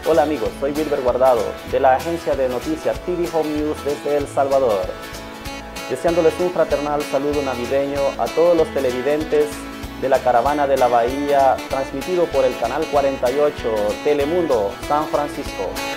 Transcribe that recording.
Hola amigos, soy Wilber Guardado de la agencia de noticias TV Home News desde El Salvador. Deseándoles un fraternal saludo navideño a todos los televidentes de la Caravana de la Bahía, transmitido por el canal 48 Telemundo San Francisco.